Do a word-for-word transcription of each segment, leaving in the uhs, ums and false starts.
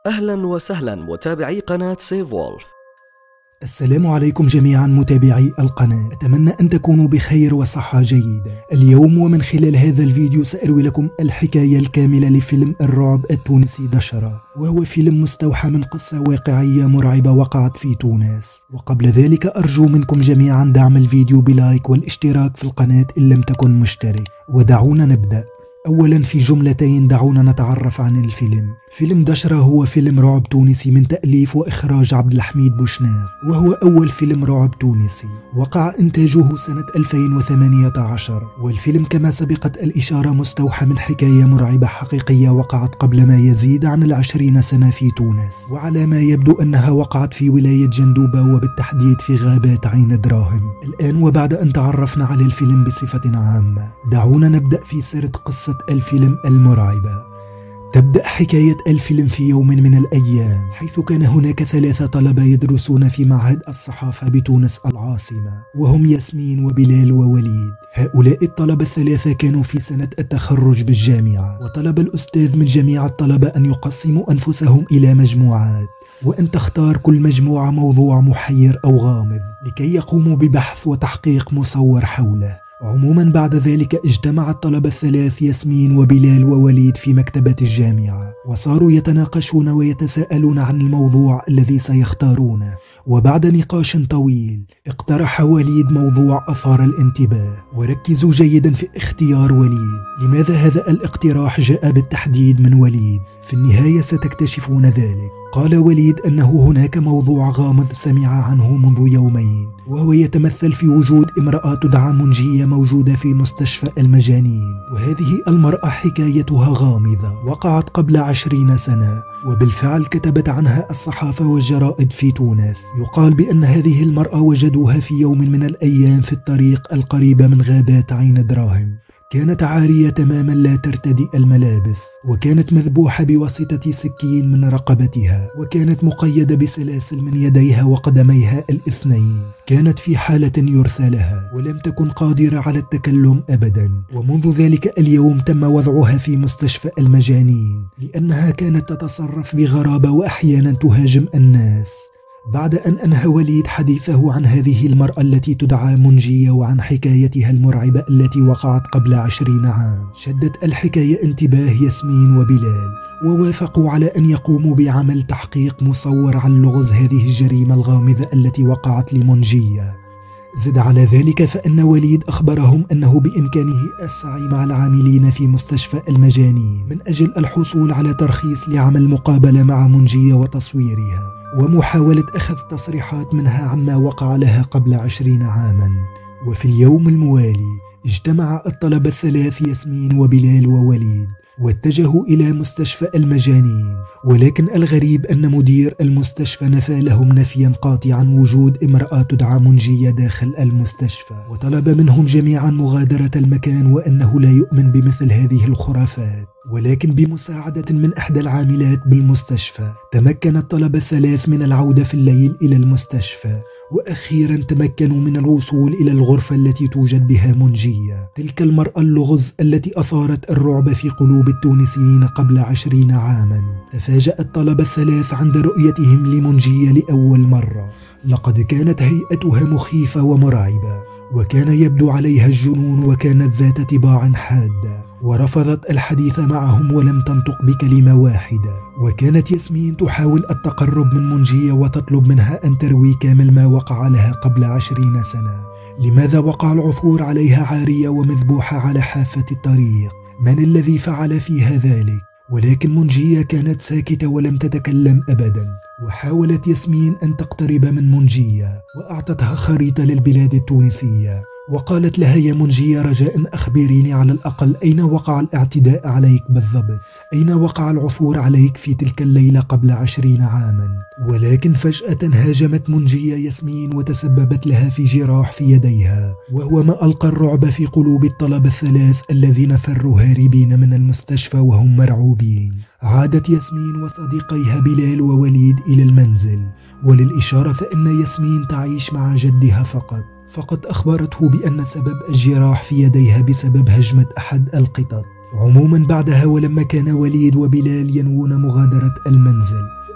أهلا وسهلا متابعي قناة سيف وولف. السلام عليكم جميعا متابعي القناة، أتمنى أن تكونوا بخير وصحة جيدة. اليوم ومن خلال هذا الفيديو سأروي لكم الحكاية الكاملة لفيلم الرعب التونسي دشرة، وهو فيلم مستوحى من قصة واقعية مرعبة وقعت في تونس. وقبل ذلك أرجو منكم جميعا دعم الفيديو بلايك والاشتراك في القناة إن لم تكن مشترك. ودعونا نبدأ. أولا في جملتين دعونا نتعرف عن الفيلم. فيلم دشرة هو فيلم رعب تونسي من تأليف وإخراج عبد الحميد بوشناق، وهو أول فيلم رعب تونسي. وقع إنتاجه سنة ألفين وثمانية عشر، والفيلم كما سبقت الإشارة مستوحى من حكاية مرعبة حقيقية وقعت قبل ما يزيد عن العشرين سنة في تونس، وعلى ما يبدو أنها وقعت في ولاية جندوبة وبالتحديد في غابات عين دراهم. الآن وبعد أن تعرفنا على الفيلم بصفة عامة، دعونا نبدأ في سرد قصة الفيلم المرعبة. تبدأ حكاية الفيلم في يوم من الأيام، حيث كان هناك ثلاثة طلبة يدرسون في معهد الصحافة بتونس العاصمة، وهم ياسمين وبلال ووليد. هؤلاء الطلبة الثلاثة كانوا في سنة التخرج بالجامعة، وطلب الأستاذ من جميع الطلبة أن يقسموا أنفسهم إلى مجموعات، وأن تختار كل مجموعة موضوع محير أو غامض لكي يقوموا ببحث وتحقيق مصور حوله. عموما بعد ذلك اجتمع الطلبة الثلاث ياسمين وبلال ووليد في مكتبة الجامعة، وصاروا يتناقشون ويتساءلون عن الموضوع الذي سيختارونه. وبعد نقاش طويل اقترح وليد موضوع أثار الانتباه، وركزوا جيدا في اختيار وليد. لماذا هذا الاقتراح جاء بالتحديد من وليد؟ في النهاية ستكتشفون ذلك. قال وليد أنه هناك موضوع غامض سمع عنه منذ يومين، وهو يتمثل في وجود امرأة تدعى منجية موجودة في مستشفى المجانين، وهذه المرأة حكايتها غامضة، وقعت قبل عشرين سنة، وبالفعل كتبت عنها الصحافة والجرائد في تونس. يقال بأن هذه المرأة وجدوها في يوم من الأيام في الطريق القريبة من غابات عين دراهم. كانت عارية تماما لا ترتدي الملابس، وكانت مذبوحة بواسطة سكين من رقبتها، وكانت مقيدة بسلاسل من يديها وقدميها الاثنين. كانت في حالة يرثى لها، ولم تكن قادرة على التكلم أبدا. ومنذ ذلك اليوم تم وضعها في مستشفى المجانين، لأنها كانت تتصرف بغرابة وأحيانا تهاجم الناس. بعد أن أنهى وليد حديثه عن هذه المرأة التي تدعى منجية وعن حكايتها المرعبة التي وقعت قبل عشرين عام، شدت الحكاية انتباه ياسمين وبلال، ووافقوا على أن يقوموا بعمل تحقيق مصور عن لغز هذه الجريمة الغامضة التي وقعت لمنجية. زد على ذلك فإن وليد أخبرهم أنه بإمكانه السعي مع العاملين في مستشفى المجانين من أجل الحصول على ترخيص لعمل مقابلة مع منجية وتصويرها، ومحاولة أخذ تصريحات منها عما وقع لها قبل عشرين عاما. وفي اليوم الموالي اجتمع الطلبة الثلاث ياسمين وبلال ووليد، واتجهوا إلى مستشفى المجانين. ولكن الغريب أن مدير المستشفى نفى لهم نفيا قاطعا وجود امرأة تدعى منجية داخل المستشفى، وطلب منهم جميعا مغادرة المكان، وأنه لا يؤمن بمثل هذه الخرافات. ولكن بمساعدة من إحدى العاملات بالمستشفى تمكن الطلبة الثلاث من العودة في الليل إلى المستشفى، وأخيرا تمكنوا من الوصول إلى الغرفة التي توجد بها منجية، تلك المرأة اللغز التي أثارت الرعب في قلوب التونسيين قبل عشرين عاما. تفاجأ الطلبة الثلاث عند رؤيتهم لمنجية لأول مرة. لقد كانت هيئتها مخيفة ومرعبة، وكان يبدو عليها الجنون، وكانت ذات طباع حادة، ورفضت الحديث معهم ولم تنطق بكلمة واحدة. وكانت ياسمين تحاول التقرب من منجية وتطلب منها أن تروي كامل ما وقع لها قبل عشرين سنة. لماذا وقع العثور عليها عارية ومذبوحة على حافة الطريق؟ من الذي فعل فيها ذلك؟ ولكن منجية كانت ساكتة ولم تتكلم أبدا. وحاولت ياسمين أن تقترب من منجية، وأعطتها خريطة للبلاد التونسية، وقالت لها: يا منجية رجاء أخبريني على الأقل أين وقع الاعتداء عليك بالضبط؟ أين وقع العثور عليك في تلك الليلة قبل عشرين عاما؟ ولكن فجأة هاجمت منجية ياسمين وتسببت لها في جراح في يديها، وهو ما ألقى الرعب في قلوب الطلبة الثلاث الذين فروا هاربين من المستشفى وهم مرعوبين. عادت ياسمين وصديقيها بلال ووليد إلى المنزل، وللإشارة فإن ياسمين تعيش مع جدها فقط. فقد أخبرته بأن سبب الجراح في يديها بسبب هجمة أحد القطط. عموما بعدها ولما كان وليد وبلال ينوون مغادرة المنزل،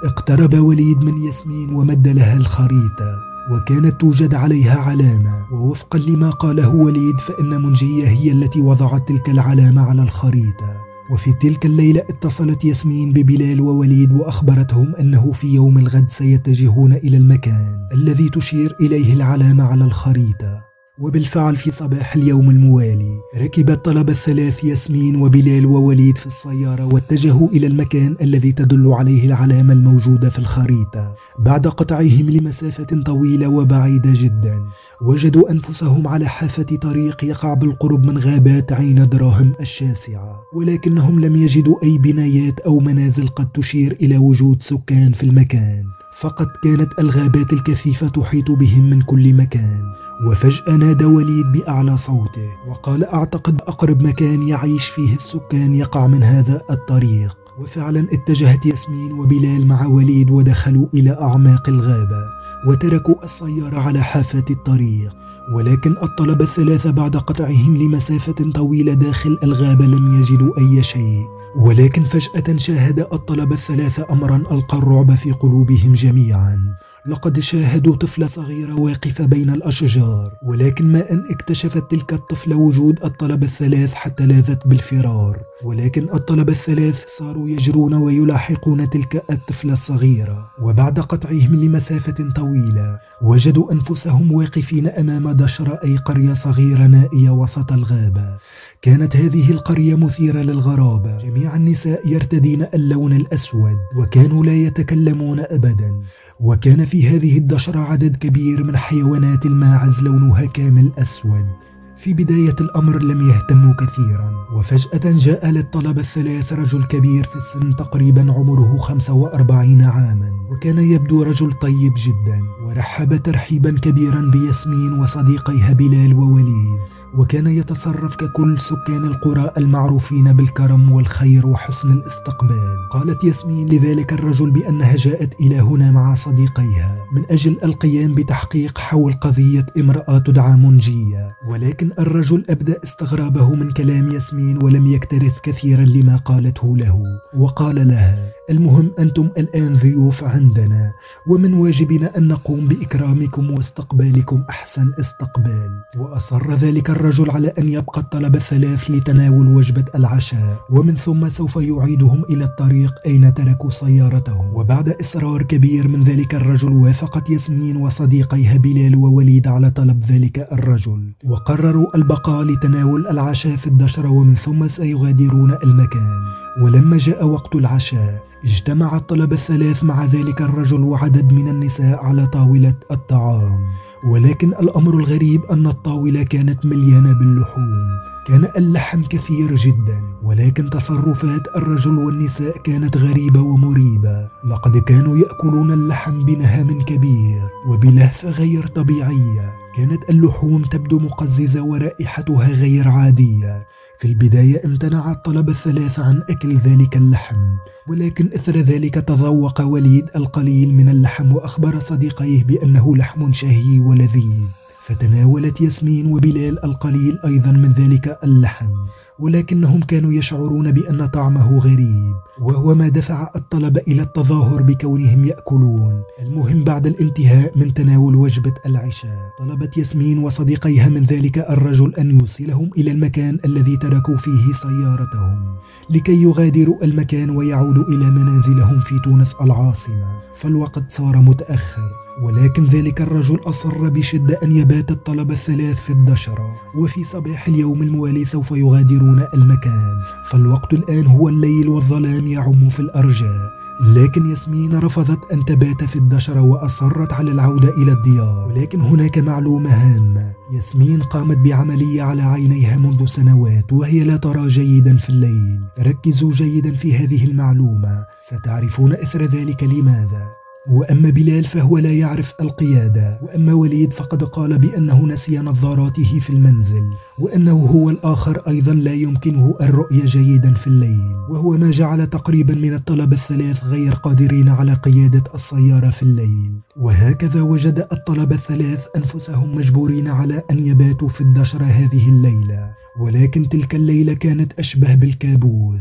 اقترب وليد من ياسمين ومد لها الخريطة، وكانت توجد عليها علامة، ووفقا لما قاله وليد فإن منجية هي التي وضعت تلك العلامة على الخريطة. وفي تلك الليلة اتصلت ياسمين ببلال ووليد وأخبرتهم أنه في يوم الغد سيتجهون إلى المكان الذي تشير إليه العلامة على الخريطة. وبالفعل في صباح اليوم الموالي ركب الطلبة الثلاث ياسمين وبلال ووليد في السيارة واتجهوا إلى المكان الذي تدل عليه العلامة الموجودة في الخريطة. بعد قطعهم لمسافة طويلة وبعيدة جدا وجدوا أنفسهم على حافة طريق يقع بالقرب من غابات عين دراهم الشاسعة، ولكنهم لم يجدوا أي بنايات أو منازل قد تشير إلى وجود سكان في المكان، فقط كانت الغابات الكثيفة تحيط بهم من كل مكان. وفجأة نادى وليد بأعلى صوته وقال: أعتقد أقرب مكان يعيش فيه السكان يقع من هذا الطريق. وفعلا اتجهت ياسمين وبلال مع وليد ودخلوا إلى أعماق الغابة وتركوا السيارة على حافة الطريق. ولكن الطلبة الثلاثة بعد قطعهم لمسافة طويلة داخل الغابة لم يجدوا أي شيء، ولكن فجأة شاهد الطلبة الثلاثة أمرا ألقى الرعب في قلوبهم جميعا. لقد شاهدوا طفلة صغيرة واقفة بين الأشجار، ولكن ما أن اكتشفت تلك الطفلة وجود الطلبة الثلاث حتى لاذت بالفرار، ولكن الطلبة الثلاث صاروا يجرون ويلاحقون تلك الطفلة الصغيرة. وبعد قطعهم لمسافة طويلة وجدوا أنفسهم واقفين أمام دشرة، أي قرية صغيرة نائية وسط الغابة. كانت هذه القرية مثيرة للغرابة، جميع النساء يرتدين اللون الأسود وكانوا لا يتكلمون أبدا. وكان في هذه الدشرة عدد كبير من حيوانات الماعز لونها كامل أسود. في بداية الأمر لم يهتموا كثيرا، وفجأة جاء للطلبة الثلاث رجل كبير في السن تقريبا عمره خمسة وأربعين عاما، وكان يبدو رجل طيب جدا، ورحب ترحيبا كبيرا بياسمين وصديقيها بلال ووليد، وكان يتصرف ككل سكان القرى المعروفين بالكرم والخير وحسن الاستقبال. قالت ياسمين لذلك الرجل بأنها جاءت إلى هنا مع صديقيها من أجل القيام بتحقيق حول قضية امرأة تدعى منجية، ولكن الرجل أبدى استغرابه من كلام ياسمين ولم يكترث كثيرا لما قالته له، وقال لها: المهم أنتم الآن ضيوف عندنا، ومن واجبنا أن نقوم بإكرامكم واستقبالكم أحسن استقبال. وأصر ذلك الرجل على أن يبقى الطلبة الثلاث لتناول وجبة العشاء، ومن ثم سوف يعيدهم إلى الطريق أين تركوا سيارتهم. وبعد إصرار كبير من ذلك الرجل وافقت ياسمين وصديقيها بلال ووليد على طلب ذلك الرجل، وقرروا البقاء لتناول العشاء في الدشرة، ومن ثم سيغادرون المكان. ولما جاء وقت العشاء اجتمع الطلبة الثلاث مع ذلك الرجل وعدد من النساء على طاولة الطعام، ولكن الأمر الغريب أن الطاولة كانت مليانة باللحوم. كان اللحم كثير جدا، ولكن تصرفات الرجل والنساء كانت غريبة ومريبة. لقد كانوا يأكلون اللحم بنهم كبير وبلهفة غير طبيعية. كانت اللحوم تبدو مقززة ورائحتها غير عادية. في البداية امتنع الطلبة الثلاثة عن أكل ذلك اللحم، ولكن إثر ذلك تذوق وليد القليل من اللحم وأخبر صديقيه بأنه لحم شهي ولذيذ، فتناولت ياسمين وبلال القليل أيضا من ذلك اللحم، ولكنهم كانوا يشعرون بأن طعمه غريب، وهو ما دفع الطلبة إلى التظاهر بكونهم يأكلون. المهم بعد الانتهاء من تناول وجبة العشاء طلبت ياسمين وصديقيها من ذلك الرجل أن يوصلهم إلى المكان الذي تركوا فيه سيارتهم لكي يغادروا المكان ويعودوا إلى منازلهم في تونس العاصمة، فالوقت صار متأخر. ولكن ذلك الرجل أصر بشدة أن يبات الطلبة الثلاث في الدشرة، وفي صباح اليوم الموالي سوف يغادرون المكان، فالوقت الآن هو الليل والظلام يعم في الأرجاء. لكن ياسمين رفضت أن تبات في الدشرة وأصرت على العودة إلى الديار. ولكن هناك معلومة هامة: ياسمين قامت بعملية على عينيها منذ سنوات وهي لا ترى جيدا في الليل. ركزوا جيدا في هذه المعلومة، ستعرفون إثر ذلك لماذا. وأما بلال فهو لا يعرف القيادة، وأما وليد فقد قال بأنه نسي نظاراته في المنزل، وأنه هو الآخر أيضا لا يمكنه الرؤية جيدا في الليل، وهو ما جعل تقريبا من الطلبة الثلاث غير قادرين على قيادة السيارة في الليل. وهكذا وجد الطلبة الثلاث أنفسهم مجبورين على أن يباتوا في الدشرة هذه الليلة. ولكن تلك الليلة كانت أشبه بالكابوس،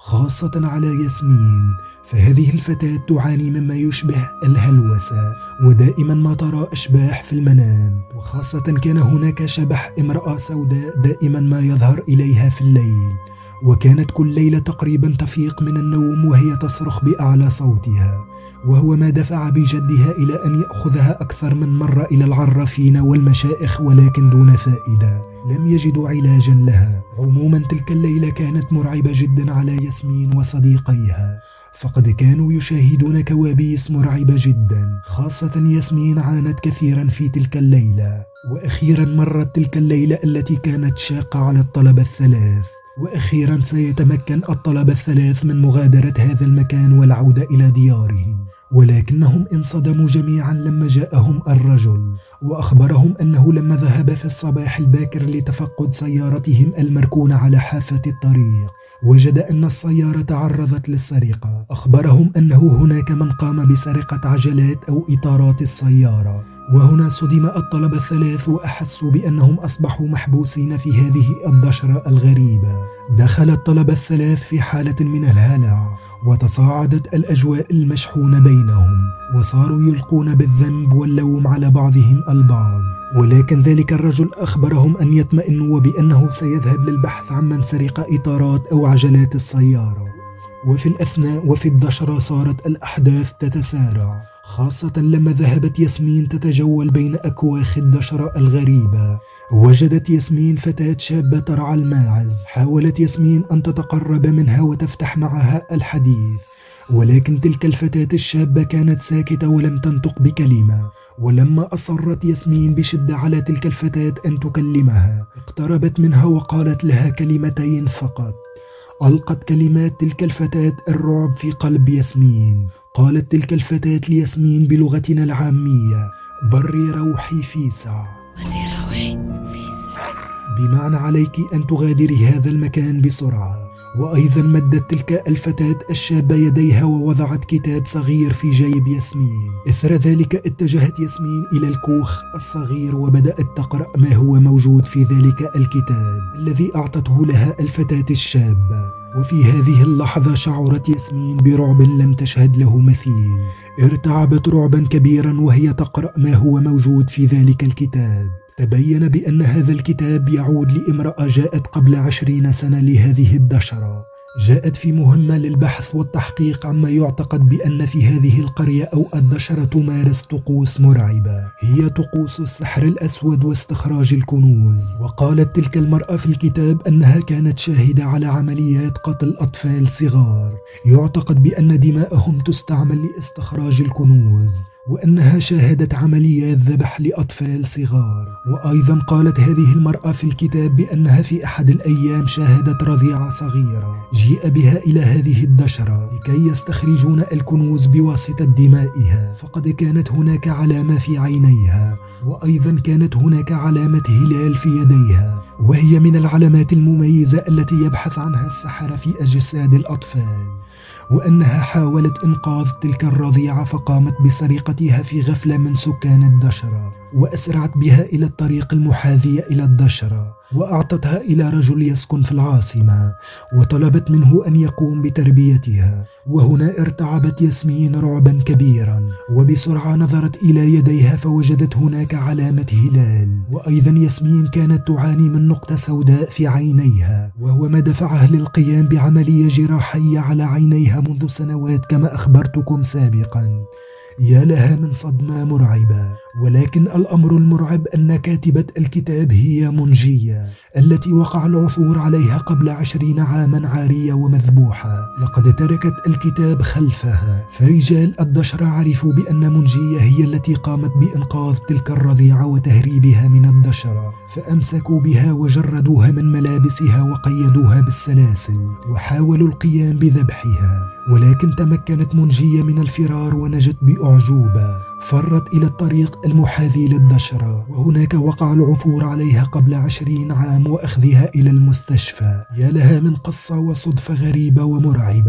خاصة على ياسمين، فهذه الفتاة تعاني مما يشبه الهلوسة، ودائما ما ترى أشباح في المنام، وخاصة كان هناك شبح امرأة سوداء دائما ما يظهر إليها في الليل، وكانت كل ليلة تقريبا تفيق من النوم وهي تصرخ بأعلى صوتها، وهو ما دفع بجدها إلى أن يأخذها أكثر من مرة إلى العرافين والمشائخ، ولكن دون فائدة، لم يجدوا علاجا لها. عموما تلك الليلة كانت مرعبة جدا على ياسمين وصديقيها، فقد كانوا يشاهدون كوابيس مرعبة جدا، خاصة ياسمين عانت كثيرا في تلك الليلة. وأخيرا مرت تلك الليلة التي كانت شاقة على الطلبة الثلاث، وأخيرا سيتمكن الطلبة الثلاث من مغادرة هذا المكان والعودة إلى ديارهم، ولكنهم انصدموا جميعا لما جاءهم الرجل وأخبرهم أنه لما ذهب في الصباح الباكر لتفقد سيارتهم المركونة على حافة الطريق وجد أن السيارة تعرضت للسرقة. أخبرهم أنه هناك من قام بسرقة عجلات أو إطارات السيارة، وهنا صدم الطلبة الثلاث وأحسوا بأنهم أصبحوا محبوسين في هذه الدشرة الغريبة. دخل الطلبة الثلاث في حالة من الهلع، وتصاعدت الأجواء المشحونة بينهم، وصاروا يلقون بالذنب واللوم على بعضهم البعض. ولكن ذلك الرجل أخبرهم أن يطمئنوا وبأنه سيذهب للبحث عن من سرق إطارات أو عجلات السيارة. وفي الأثناء وفي الدشرة صارت الأحداث تتسارع، خاصة لما ذهبت ياسمين تتجول بين أكواخ الدشرة الغريبة. وجدت ياسمين فتاة شابة ترعى الماعز، حاولت ياسمين أن تتقرب منها وتفتح معها الحديث، ولكن تلك الفتاة الشابة كانت ساكتة ولم تنطق بكلمة. ولما أصرت ياسمين بشدة على تلك الفتاة أن تكلمها، اقتربت منها وقالت لها كلمتين فقط. ألقت كلمات تلك الفتاة الرعب في قلب ياسمين. قالت تلك الفتاة لياسمين بلغتنا العامية: بري روحي فيسع، بري روحي فيسع، بمعنى عليك أن تغادري هذا المكان بسرعة. وأيضا مدت تلك الفتاة الشابة يديها ووضعت كتاب صغير في جيب ياسمين. إثر ذلك اتجهت ياسمين إلى الكوخ الصغير وبدأت تقرأ ما هو موجود في ذلك الكتاب الذي أعطته لها الفتاة الشابة. وفي هذه اللحظة شعرت ياسمين برعب لم تشهد له مثيل، ارتعبت رعبا كبيرا وهي تقرأ ما هو موجود في ذلك الكتاب. تبين بأن هذا الكتاب يعود لامرأة جاءت قبل عشرين سنة لهذه الدشرة، جاءت في مهمة للبحث والتحقيق عما يعتقد بأن في هذه القرية أو الدشرة تمارس طقوس مرعبة، هي طقوس السحر الأسود واستخراج الكنوز. وقالت تلك المرأة في الكتاب أنها كانت شاهدة على عمليات قتل أطفال صغار يعتقد بأن دماءهم تستعمل لاستخراج الكنوز، وأنها شاهدت عمليات ذبح لأطفال صغار. وأيضا قالت هذه المرأة في الكتاب بأنها في أحد الأيام شاهدت رضيعة صغيرة جيء بها إلى هذه الدشرة لكي يستخرجون الكنوز بواسطة دمائها، فقد كانت هناك علامة في عينيها، وأيضا كانت هناك علامة هلال في يديها، وهي من العلامات المميزة التي يبحث عنها السحرة في أجساد الأطفال. وأنها حاولت إنقاذ تلك الرضيعة فقامت بسرقتها في غفلة من سكان الدشرة، وأسرعت بها إلى الطريق المحاذية إلى الدشرة، وأعطتها إلى رجل يسكن في العاصمة، وطلبت منه أن يقوم بتربيتها. وهنا ارتعبت ياسمين رعبا كبيرا، وبسرعة نظرت إلى يديها فوجدت هناك علامة هلال. وأيضا ياسمين كانت تعاني من نقطة سوداء في عينيها، وهو ما دفعها للقيام بعملية جراحية على عينيها منذ سنوات كما أخبرتكم سابقا. يا لها من صدمة مرعبة. ولكن الأمر المرعب أن كاتبة الكتاب هي منجية التي وقع العثور عليها قبل عشرين عاما عارية ومذبوحة. لقد تركت الكتاب خلفها، فرجال الدشرة عرفوا بأن منجية هي التي قامت بإنقاذ تلك الرضيعة وتهريبها من الدشرة، فأمسكوا بها وجردوها من ملابسها وقيدوها بالسلاسل وحاولوا القيام بذبحها، ولكن تمكنت منجية من الفرار ونجت بأعجوبة. فرت إلى الطريق المحاذي للدشرة، وهناك وقع العثور عليها قبل عشرين عام وأخذها إلى المستشفى. يا لها من قصة وصدفة غريبة ومرعبة.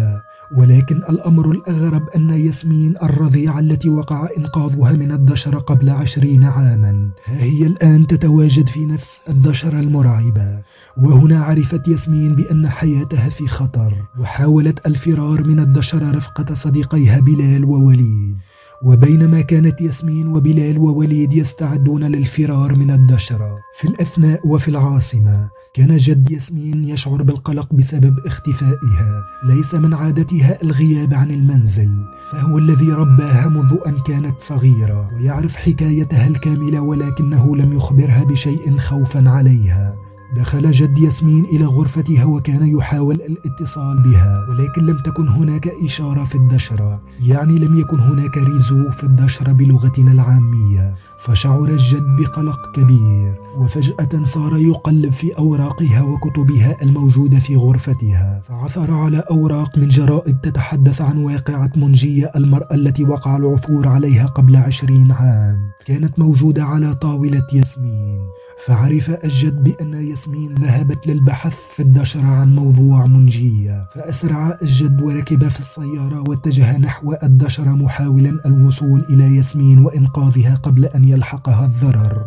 ولكن الأمر الأغرب أن ياسمين الرضيعة التي وقع إنقاذها من الدشرة قبل عشرين عاما ها هي الآن تتواجد في نفس الدشرة المرعبة. وهنا عرفت ياسمين بأن حياتها في خطر، وحاولت الفرار من الدشرة رفقة صديقيها بلال ووليد. وبينما كانت ياسمين وبلال ووليد يستعدون للفرار من الدشرة، في الأثناء وفي العاصمة كان جد ياسمين يشعر بالقلق بسبب اختفائها. ليس من عادتها الغياب عن المنزل، فهو الذي رباها منذ أن كانت صغيرة ويعرف حكايتها الكاملة، ولكنه لم يخبرها بشيء خوفا عليها. دخل جد ياسمين إلى غرفتها وكان يحاول الاتصال بها، ولكن لم تكن هناك إشارة في الدشرة، يعني لم يكن هناك ريزو في الدشرة بلغتنا العامية. فشعر الجد بقلق كبير، وفجأة صار يقلب في أوراقها وكتبها الموجودة في غرفتها، فعثر على أوراق من جرائد تتحدث عن واقعة منجية، المرأة التي وقع العثور عليها قبل عشرين عام، كانت موجودة على طاولة ياسمين. فعرف الجد بأن ياسمين ذهبت للبحث في الدشرة عن موضوع منجية، فأسرع الجد وركب في السيارة واتجه نحو الدشرة محاولا الوصول إلى ياسمين وإنقاذها قبل أن يلحقها الضرر.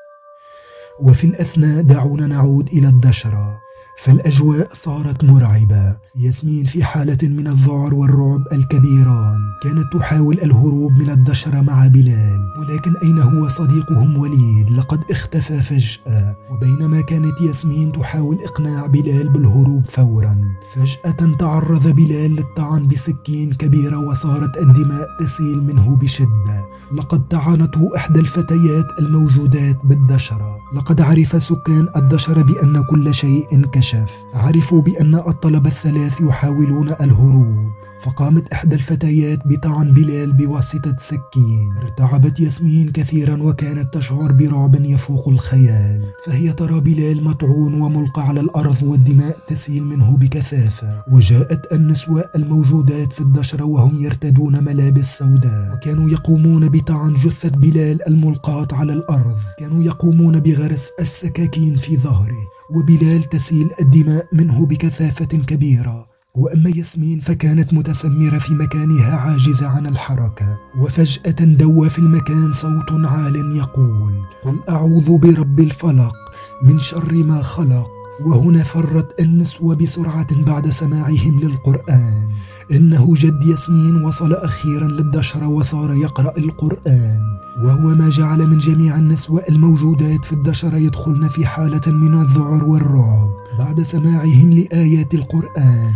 وفي الأثناء دعونا نعود إلى الدشرة، فالأجواء صارت مرعبة. ياسمين في حالة من الذعر والرعب الكبيران، كانت تحاول الهروب من الدشرة مع بلال، ولكن أين هو صديقهم وليد؟ لقد اختفى فجأة. وبينما كانت ياسمين تحاول إقناع بلال بالهروب فورا، فجأة تعرض بلال للطعن بسكين كبيرة وصارت الدماء تسيل منه بشدة. لقد طعنته إحدى الفتيات الموجودات بالدشرة. لقد عرف سكان الدشرة بأن كل شيء انكشف، عرفوا بأن الطلبة الثلاث يحاولون الهروب، فقامت إحدى الفتيات بطعن بلال بواسطة سكين. ارتعبت ياسمين كثيرا وكانت تشعر برعب يفوق الخيال، فهي ترى بلال مطعون وملقى على الأرض والدماء تسيل منه بكثافة. وجاءت النسوة الموجودات في الدشرة وهم يرتدون ملابس سوداء، وكانوا يقومون بطعن جثة بلال الملقاة على الأرض، كانوا يقومون بغرس السكاكين في ظهره، وبلال تسيل الدماء منه بكثافة كبيرة. وأما ياسمين فكانت متسمرة في مكانها عاجزة عن الحركة. وفجأة دوى في المكان صوت عال يقول: قل أعوذ برب الفلق من شر ما خلق. وهنا فرت النسوة بسرعة بعد سماعهم للقرآن. إنه جد ياسمين وصل أخيرا للدشرة وصار يقرأ القرآن، وهو ما جعل من جميع النسوة الموجودات في الدشرة يدخلن في حالة من الذعر والرعب بعد سماعهم لآيات القرآن.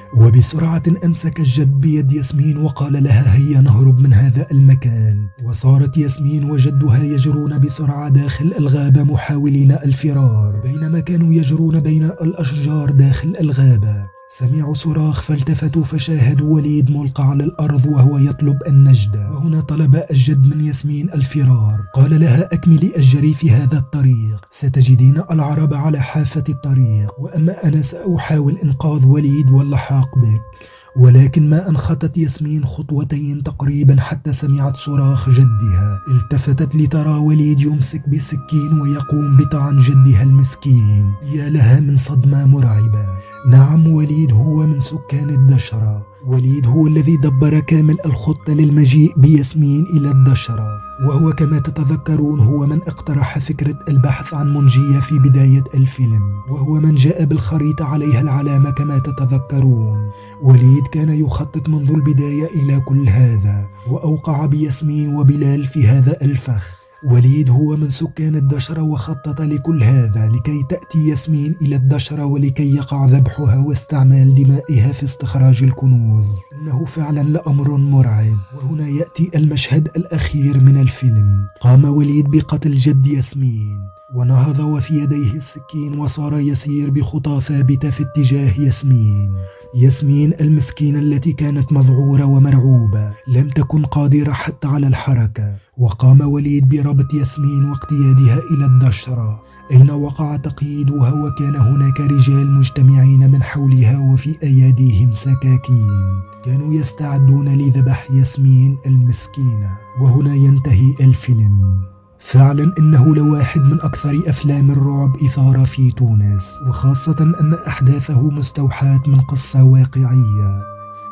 وبسرعة أمسك الجد بيد ياسمين وقال لها: هيا نهرب من هذا المكان. وصارت ياسمين وجدها يجرون بسرعة داخل الغابة محاولين الفرار. بينما كانوا يجرون بين الأشجار داخل الغابة سمعوا صراخ، فالتفتوا فشاهدوا وليد ملقى على الأرض وهو يطلب النجدة. وهنا طلب الجد من ياسمين الفرار، قال لها: أكملي الجري في هذا الطريق، ستجدين العرب على حافة الطريق، وأما أنا سأحاول إنقاذ وليد واللحاق بك. ولكن ما أنخطت ياسمين خطوتين تقريبا حتى سمعت صراخ جدها. التفتت لترى وليد يمسك بسكين ويقوم بطعن جدها المسكين. يا لها من صدمة مرعبة. نعم، وليد هو من سكان الدشرة. وليد هو الذي دبر كامل الخطة للمجيء بياسمين إلى الدشرة، وهو كما تتذكرون هو من اقترح فكرة البحث عن منجية في بداية الفيلم، وهو من جاء بالخريطة عليها العلامة كما تتذكرون. وليد كان يخطط منذ البداية إلى كل هذا، وأوقع بياسمين وبلال في هذا الفخ. وليد هو من سكان الدشرة وخطط لكل هذا لكي تأتي ياسمين إلى الدشرة ولكي يقع ذبحها واستعمال دمائها في استخراج الكنوز. إنه فعلا لأمر مرعب. وهنا يأتي المشهد الأخير من الفيلم. قام وليد بقتل جد ياسمين ونهض وفي يديه السكين وصار يسير بخطى ثابتة في اتجاه ياسمين. ياسمين المسكينة التي كانت مذعورة ومرعوبة لم تكن قادرة حتى على الحركة. وقام وليد بربط ياسمين واقتيادها إلى الدشرة أين وقع تقييدها، وكان هناك رجال مجتمعين من حولها وفي أيديهم سكاكين كانوا يستعدون لذبح ياسمين المسكينة. وهنا ينتهي الفيلم. فعلا إنه لواحد من أكثر أفلام الرعب إثارة في تونس، وخاصة أن أحداثه مستوحاة من قصة واقعية.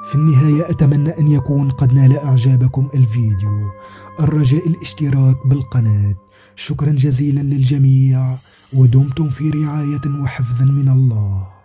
في النهاية أتمنى أن يكون قد نال إعجابكم الفيديو، الرجاء الاشتراك بالقناة. شكرا جزيلا للجميع، ودمتم في رعاية وحفظ من الله.